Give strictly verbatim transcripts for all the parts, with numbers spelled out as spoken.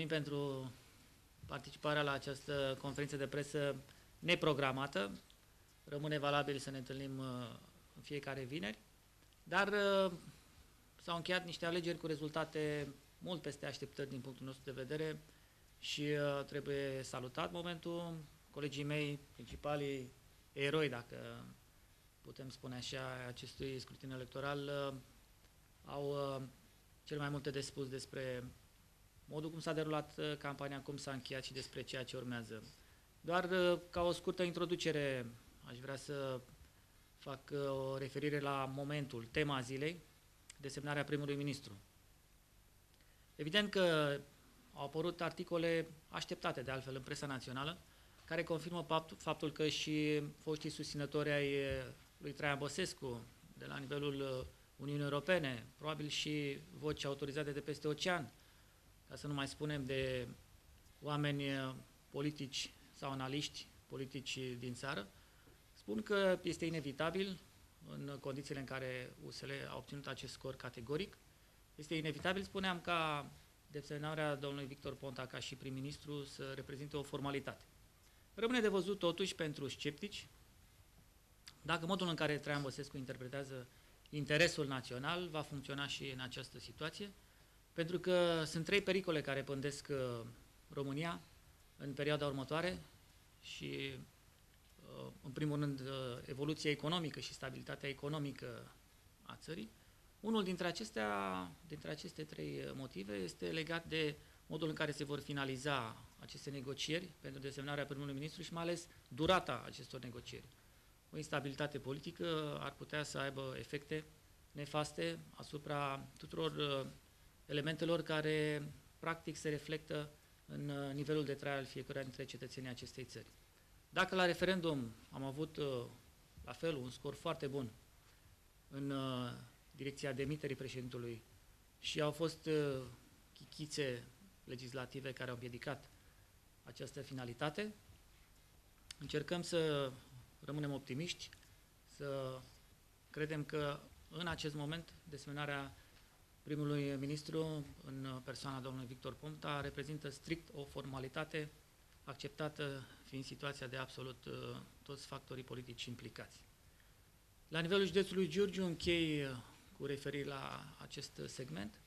mulțumim pentru participarea la această conferință de presă neprogramată. Rămâne valabil să ne întâlnim în fiecare vineri, dar s-au încheiat niște alegeri cu rezultate mult peste așteptări din punctul nostru de vedere și trebuie salutat momentul. Colegii mei, principalii eroi, dacă putem spune așa, acestui scrutin electoral, au cel mai multe de spus despre modul cum s-a derulat campania, cum s-a încheiat și despre ceea ce urmează. Doar ca o scurtă introducere, aș vrea să fac o referire la momentul, tema zilei, desemnarea primului ministru. Evident că au apărut articole așteptate, de altfel, în presa națională, care confirmă faptul că și foștii susținători ai lui Traian Băsescu, de la nivelul Uniunii Europene, probabil și voci autorizate de peste ocean, ca să nu mai spunem de oameni politici sau analiști politici din țară, spun că este inevitabil, în condițiile în care U S L a obținut acest scor categoric, este inevitabil, spuneam, ca desemnarea domnului Victor Ponta ca și prim-ministru să reprezinte o formalitate. Rămâne de văzut totuși pentru sceptici dacă modul în care Traian Băsescu interpretează interesul național va funcționa și în această situație, pentru că sunt trei pericole care pândesc România în perioada următoare și, în primul rând, evoluția economică și stabilitatea economică a țării. Unul dintre acestea, dintre aceste trei motive este legat de modul în care se vor finaliza aceste negocieri pentru desemnarea primului ministru și mai ales durata acestor negocieri. O instabilitate politică ar putea să aibă efecte nefaste asupra tuturor elementelor care practic se reflectă în nivelul de trai al fiecăruia dintre cetățenii acestei țări. Dacă la referendum am avut la fel un scor foarte bun în direcția demiterii președintelui și au fost chichițe legislative care au împiedicat această finalitate, încercăm să rămânem optimiști, să credem că în acest moment desemnarea primului ministru în persoana domnului Victor Ponta reprezintă strict o formalitate acceptată fiind situația de absolut toți factorii politici implicați. La nivelul județului Giurgiu închei cu referire la acest segment.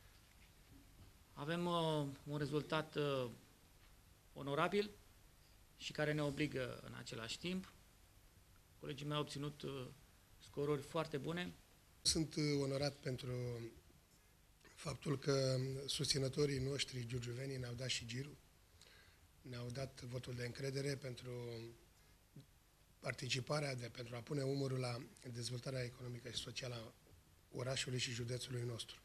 Avem un rezultat onorabil și care ne obligă în același timp. Colegii mei au obținut scoruri foarte bune. Sunt onorat pentru faptul că susținătorii noștri giurgiuvenii ne-au dat și girul, ne-au dat votul de încredere pentru participarea, de, pentru a pune umărul la dezvoltarea economică și socială a orașului și județului nostru.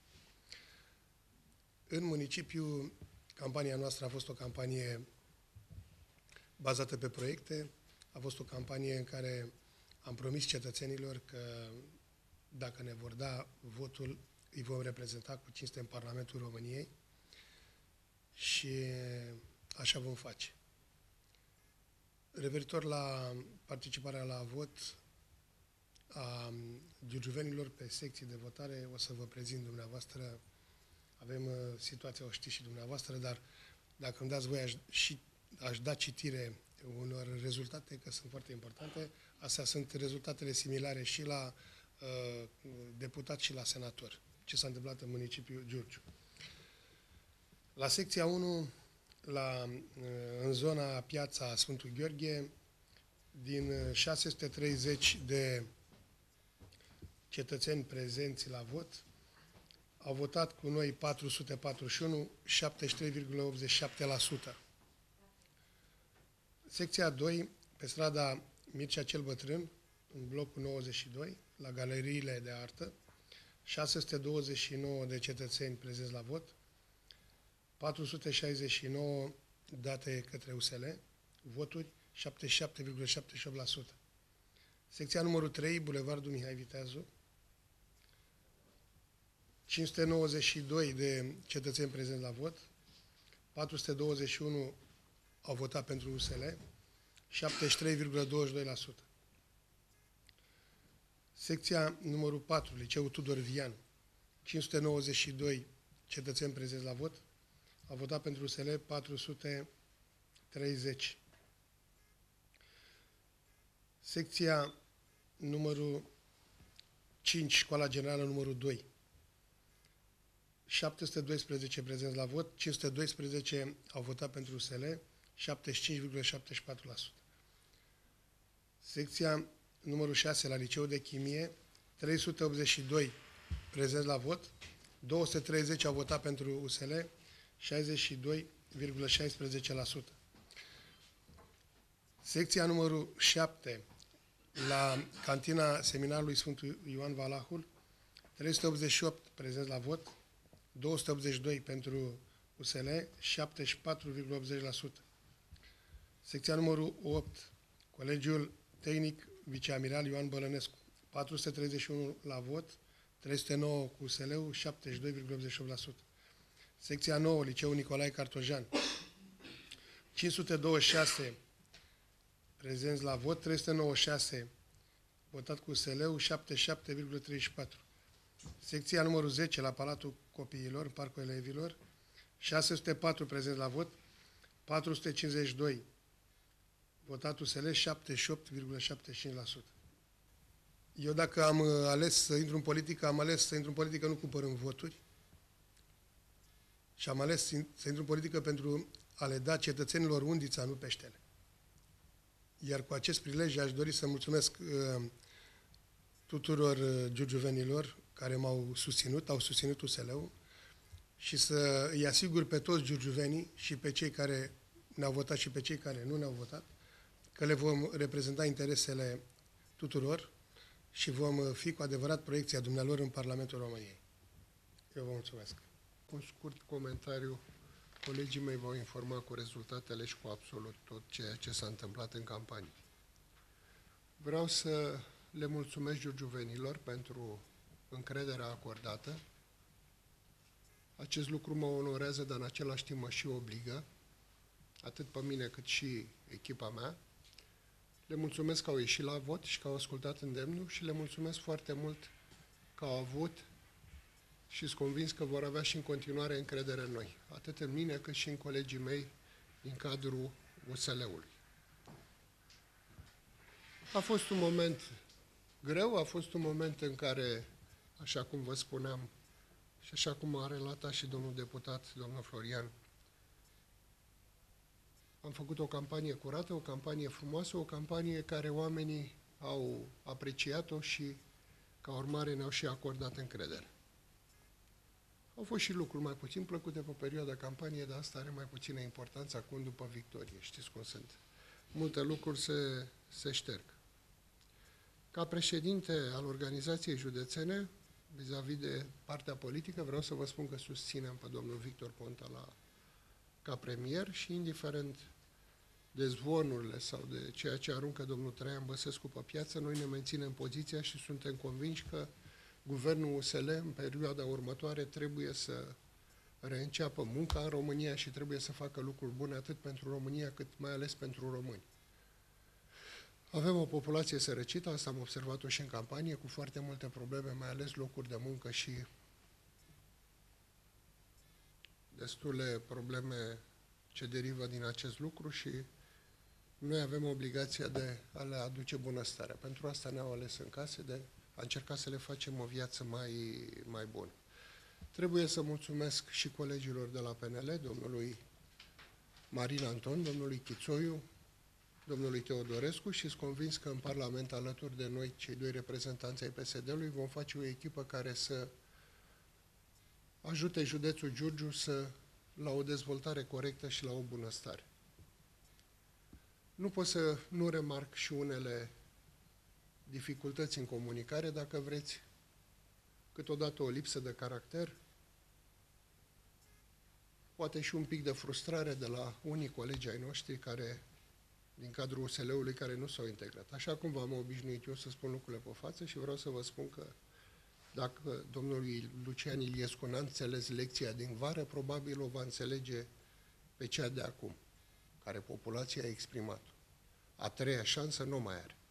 În municipiu, campania noastră a fost o campanie bazată pe proiecte, a fost o campanie în care am promis cetățenilor că dacă ne vor da votul, îi vom reprezenta cu cinste în Parlamentul României și așa vom face. Referitor la participarea la vot a giurgiuvenilor pe secții de votare, o să vă prezint dumneavoastră. Avem uh, situația, o știți și dumneavoastră, dar dacă îmi dați voi, aș, și, aș da citire unor rezultate, că sunt foarte importante. Astea sunt rezultatele similare și la uh, deputat și la senator, ce s-a întâmplat în municipiul Giurgiu. La secția unu, la, uh, în zona Piața Sfântul Gheorghe, din șase sute treizeci de cetățeni prezenți la vot, au votat cu noi patru sute patruzeci și unu, șaptezeci și trei virgulă optzeci și șapte la sută. Secția doi, pe strada Mircea cel Bătrân, în blocul nouăzeci și doi, la galeriile de artă, șase sute douăzeci și nouă de cetățeni prezenți la vot, patru sute șaizeci și nouă date către U S L, voturi șaptezeci și șapte virgulă șaptezeci și opt la sută. Secția numărul trei, Bulevardul Mihai Viteazu, cinci sute nouăzeci și doi de cetățeni prezenți la vot, patru sute douăzeci și unu au votat pentru U S L, șaptezeci și trei virgulă douăzeci și doi la sută. Secția numărul patru, Liceul Tudor Vian, cinci sute nouăzeci și doi cetățeni prezenți la vot, au votat pentru U S L patru sute treizeci. Secția numărul cinci, Școala Generală numărul doi, șapte sute doisprezece prezenți la vot, cinci sute doisprezece au votat pentru U S L, șaptezeci și cinci virgulă șaptezeci și patru la sută. Secția numărul șase, la Liceul de Chimie, trei sute optzeci și doi prezenți la vot, două sute treizeci au votat pentru U S L, șaizeci și doi virgulă șaisprezece la sută. Secția numărul șapte, la cantina seminarului Sfântul Ioan Valahul, trei sute optzeci și opt prezenți la vot, două sute optzeci și doi pentru U S L, șaptezeci și patru virgulă optzeci la sută. Secția numărul opt, Colegiul Tehnic Viceamiral Ioan Bălănescu, patru sute treizeci și unu la vot, trei sute nouă cu U S L-ul, șaptezeci și doi virgulă optzeci și opt la sută. Secția nouă, Liceul Nicolae Cartojan, cinci sute douăzeci și șase prezenți la vot, trei sute nouăzeci și șase votat cu U S L-ul, șaptezeci și șapte virgulă treizeci și patru. Secția numărul zece, la Palatul Copiilor, în Parcul Elevilor, șase sute patru prezenți la vot, patru sute cincizeci și doi votat U S L, șaptezeci și opt virgulă șaptezeci și cinci la sută. Eu dacă am ales să intru în politică, am ales să intru în politică nu cumpărând voturi și am ales să intru în politică pentru a le da cetățenilor undița, nu peștele. Iar cu acest prilej aș dori să mulțumesc uh, tuturor uh, giurgiuvenilor care m-au susținut, au susținut U S L-ul și să îi asigur pe toți giurgiuvenii și pe cei care ne-au votat și pe cei care nu ne-au votat că le vom reprezenta interesele tuturor și vom fi cu adevărat proiecția dumnealor în Parlamentul României. Eu vă mulțumesc. Un scurt comentariu. Colegii mei v-au informat cu rezultatele și cu absolut tot ceea ce s-a întâmplat în campanie. Vreau să le mulțumesc giurgiuvenilor pentru încrederea acordată. Acest lucru mă onorează, dar în același timp mă și obligă, atât pe mine cât și echipa mea. Le mulțumesc că au ieșit la vot și că au ascultat îndemnul și le mulțumesc foarte mult că au avut și sunt convins că vor avea și în continuare încredere în noi, atât în mine cât și în colegii mei din cadrul U S L-ului. A fost un moment greu, a fost un moment în care, așa cum vă spuneam și așa cum a relatat și domnul deputat, domnul Florian, am făcut o campanie curată, o campanie frumoasă, o campanie care oamenii au apreciat-o și, ca urmare, ne-au și acordat încredere. Au fost și lucruri mai puțin plăcute pe perioada campaniei, dar asta are mai puțină importanță acum după victorie. Știți cum sunt. Multe lucruri se, se șterg. Ca președinte al organizației județene, vis-a-vis de partea politică, vreau să vă spun că susținem pe domnul Victor Ponta la, ca premier și, indiferent de zvonurile sau de ceea ce aruncă domnul Traian Băsescu pe piață, noi ne menținem poziția și suntem convinși că guvernul U S L în perioada următoare trebuie să reînceapă munca în România și trebuie să facă lucruri bune atât pentru România cât mai ales pentru români. Avem o populație sărăcită, asta am observat-o și în campanie, cu foarte multe probleme, mai ales locuri de muncă și destule probleme ce derivă din acest lucru și noi avem obligația de a le aduce bunăstarea. Pentru asta ne-au ales în case, de a încerca să le facem o viață mai, mai bună. Trebuie să mulțumesc și colegilor de la P N L, domnului Marin Anton, domnului Chițoiu, domnului Teodorescu și sunt convins că în Parlament, alături de noi, cei doi reprezentanți ai P S D-ului, vom face o echipă care să ajute județul Giurgiu să, la o dezvoltare corectă și la o bunăstare. Nu pot să nu remarc și unele dificultăți în comunicare, dacă vreți, câteodată o lipsă de caracter, poate și un pic de frustrare de la unii colegi ai noștri care, din cadrul U S L-ului, care nu s-au integrat. Așa cum v-am obișnuit eu să spun lucrurile pe față și vreau să vă spun că dacă domnul Lucian Iliescu n-a înțeles lecția din vară, probabil o va înțelege pe cea de acum, care populația a exprimat-o. A treia șansă nu mai are.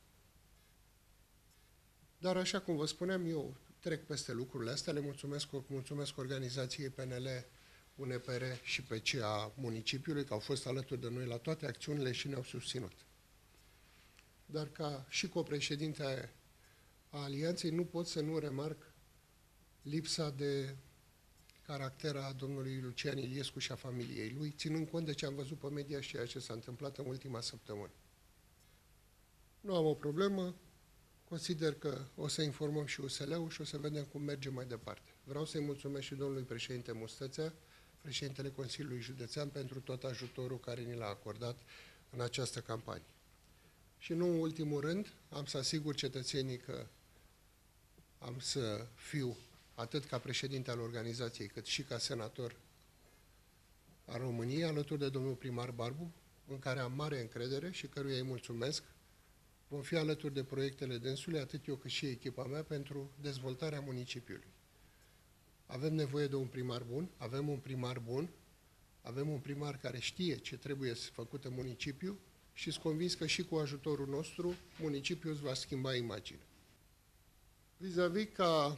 Dar așa cum vă spuneam, eu trec peste lucrurile astea, le mulțumesc, mulțumesc organizației P N L U N P R și pe cea a municipiului, că au fost alături de noi la toate acțiunile și ne-au susținut. Dar ca și copreședinte a Alianței nu pot să nu remarc lipsa de caracter a domnului Lucian Iliescu și a familiei lui, ținând cont de ce am văzut pe media și ceea ce s-a întâmplat în ultima săptămână. Nu am o problemă, consider că o să informăm și U S L-ul și o să vedem cum mergem mai departe. Vreau să-i mulțumesc și domnului președinte Mustățea, președintele Consiliului Județean, pentru tot ajutorul care ni l-a acordat în această campanie. Și nu în ultimul rând, am să asigur cetățenii că am să fiu atât ca președinte al organizației, cât și ca senator al României, alături de domnul primar Barbu, în care am mare încredere și căruia îi mulțumesc. Vom fi alături de proiectele dânsului, atât eu cât și echipa mea, pentru dezvoltarea municipiului. Avem nevoie de un primar bun, avem un primar bun, avem un primar care știe ce trebuie făcut în municipiu și sunt convins că și cu ajutorul nostru, municipiul îți va schimba imaginea. Vis-a-vis ca,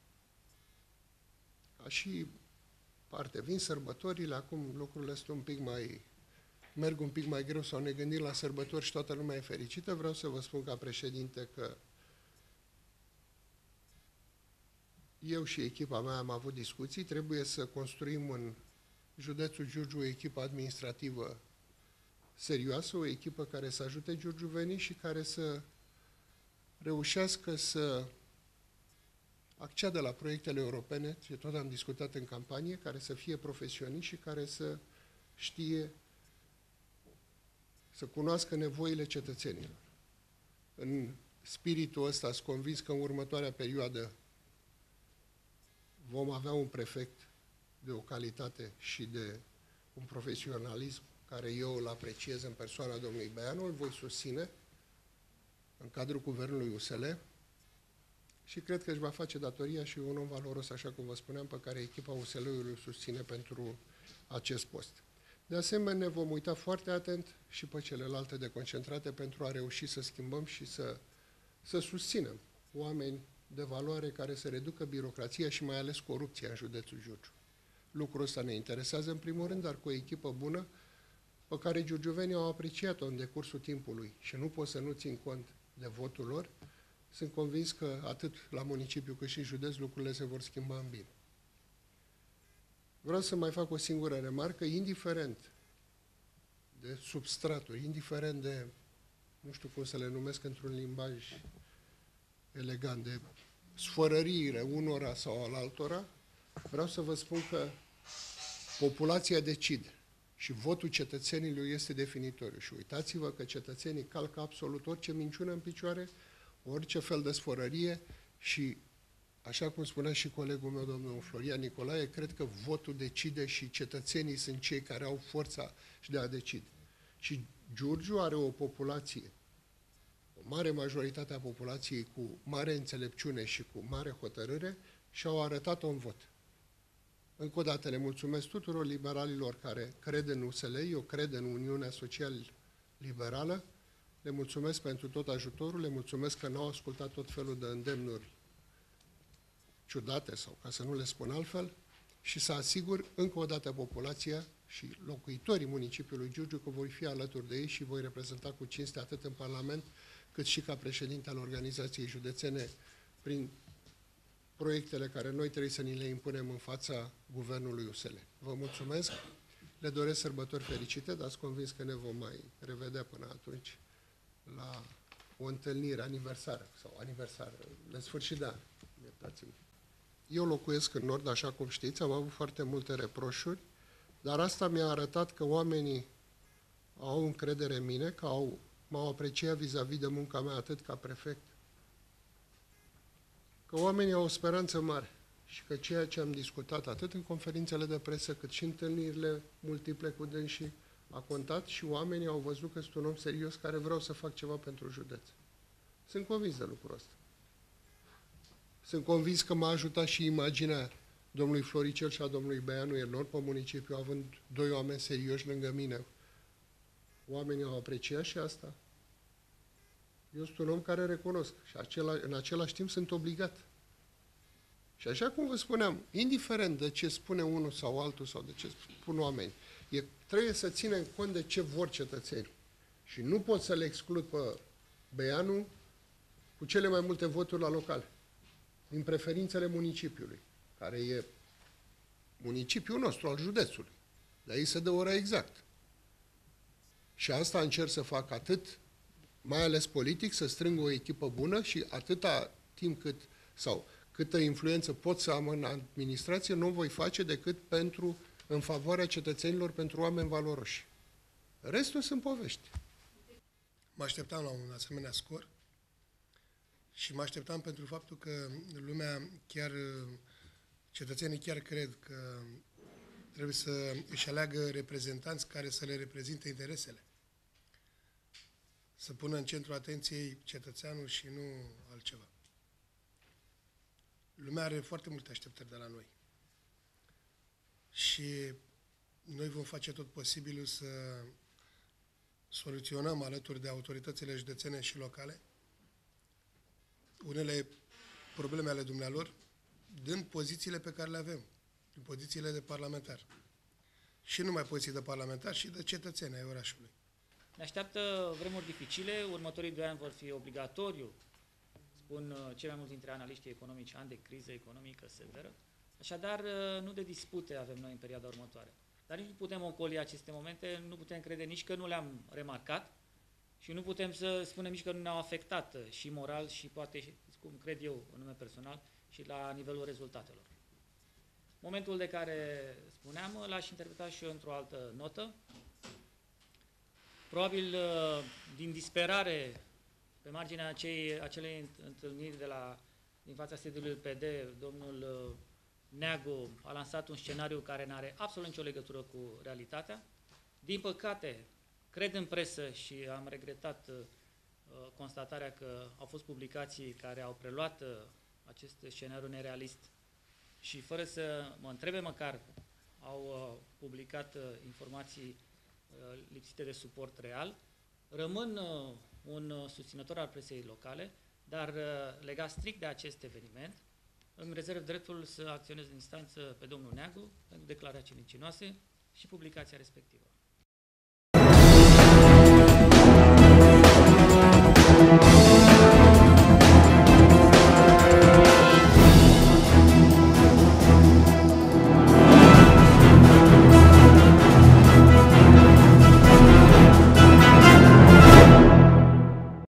ca și parte, vin sărbătorile, acum lucrurile sunt un pic mai, merg un pic mai greu sau ne gândim la sărbători și toată lumea e fericită. Vreau să vă spun ca președinte că eu și echipa mea am avut discuții, trebuie să construim în județul Giurgiu o echipă administrativă serioasă, o echipă care să ajute giurgiuvenii și care să reușească să acceadă la proiectele europene, ce tot am discutat în campanie, care să fie profesioniști și care să știe, să cunoască nevoile cetățenilor. În spiritul ăsta sunt convins că în următoarea perioadă vom avea un prefect de o calitate și de un profesionalism care eu îl apreciez în persoana domnului Beianu, îl voi susține în cadrul guvernului U S L și cred că își va face datoria și un om valoros, așa cum vă spuneam, pe care echipa U S L-ului îl susține pentru acest post. De asemenea, ne vom uita foarte atent și pe celelalte deconcentrate pentru a reuși să schimbăm și să, să susținem oameni de valoare care să reducă birocrația și mai ales corupția în județul Giurgiu. Lucrul ăsta ne interesează în primul rând, dar cu o echipă bună pe care giurgiuvenii au apreciat-o în decursul timpului și nu pot să nu țin cont de votul lor, sunt convins că atât la municipiu cât și în județ lucrurile se vor schimba în bine. Vreau să mai fac o singură remarcă, indiferent de substraturi, indiferent de, nu știu cum să le numesc într-un limbaj elegant, de sfărăriile unora sau al altora, vreau să vă spun că populația decide și votul cetățenilor este definitoriu. Și uitați-vă că cetățenii calcă absolut orice minciună în picioare, orice fel de sfărărie și, așa cum spunea și colegul meu, domnul Florian Nicolae, cred că votul decide și cetățenii sunt cei care au forța și de a decide. Și Giurgiu are o populație, o mare majoritate a populației cu mare înțelepciune și cu mare hotărâre și au arătat-o în vot. Încă o dată le mulțumesc tuturor liberalilor care cred în U S L, eu cred în Uniunea Social-Liberală, le mulțumesc pentru tot ajutorul, le mulțumesc că n-au ascultat tot felul de îndemnuri ciudate sau ca să nu le spun altfel și să asigur încă o dată populația și locuitorii municipiului Giurgiu că voi fi alături de ei și voi reprezenta cu cinste atât în Parlament cât și ca președinte al organizației județene prin proiectele care noi trebuie să ni le impunem în fața guvernului U S L. Vă mulțumesc, le doresc sărbători fericite, dar sunt convins că ne vom mai revedea până atunci la o întâlnire aniversară sau aniversară, la sfârșit de an. Iertați-mă. Eu locuiesc în Nord, așa cum știți, am avut foarte multe reproșuri, dar asta mi-a arătat că oamenii au încredere în mine, că au, m-au apreciat vis-a-vis de munca mea atât ca prefect, că oamenii au o speranță mare și că ceea ce am discutat atât în conferințele de presă cât și în întâlnirile multiple cu dânsii a contat și oamenii au văzut că sunt un om serios care vreau să fac ceva pentru județ. Sunt convins de lucrul ăsta. Sunt convins că m-a ajutat și imaginea domnului Floricel și a domnului Beianu enorm pe municipiu, având doi oameni serioși lângă mine. Oamenii au apreciat și asta. Eu sunt un om care recunosc și acela, în același timp sunt obligat. Și așa cum vă spuneam, indiferent de ce spune unul sau altul sau de ce spun oamenii, e, trebuie să ținem cont de ce vor cetățenii. Și nu pot să le exclud pe Beianu cu cele mai multe voturi la locale, din preferințele municipiului, care e municipiul nostru, al județului. Dar ei se dă ora exact. Și asta încerc să fac atât, mai ales politic, să strâng o echipă bună și atâta timp cât, sau câtă influență pot să am în administrație, nu voi face decât pentru, în favoarea cetățenilor, pentru oameni valoroși. Restul sunt povești. Mă așteptam la un asemenea scor și mă așteptam pentru faptul că lumea chiar, cetățenii chiar cred că trebuie să își aleagă reprezentanți care să le reprezinte interesele. Să pună în centrul atenției cetățeanul și nu altceva. Lumea are foarte multe așteptări de la noi. Și noi vom face tot posibilul să soluționăm alături de autoritățile județene și locale unele probleme ale dumnealor, dând pozițiile pe care le avem, din pozițiile de parlamentar. Și numai poziții de parlamentar, și de cetățeni ai orașului. Ne așteaptă vremuri dificile, următorii doi ani vor fi obligatoriu, spun cei mai mulți dintre analiștii economici, ani de criză economică severă. Așadar, nu de dispute avem noi în perioada următoare. Dar nici nu putem ocoli aceste momente, nu putem crede nici că nu le-am remarcat și nu putem să spunem nici că nu ne-au afectat și moral și poate, cum cred eu, în nume personal, și la nivelul rezultatelor. Momentul de care spuneam, l-aș interpreta și eu într-o altă notă. Probabil din disperare, pe marginea acei, acelei întâlniri de la, din fața sediului P D, domnul Neagu a lansat un scenariu care nu are absolut nicio legătură cu realitatea. Din păcate, cred în presă și am regretat uh, constatarea că au fost publicații care au preluat uh, acest scenariu nerealist și fără să mă întrebe măcar, au uh, publicat uh, informații uh, lipsite de suport real. Rămân uh, un susținător al presei locale, dar uh, legat strict de acest eveniment, îmi rezerv dreptul să acționez în instanță pe domnul Neagu pentru declarații mincinoase și publicația respectivă.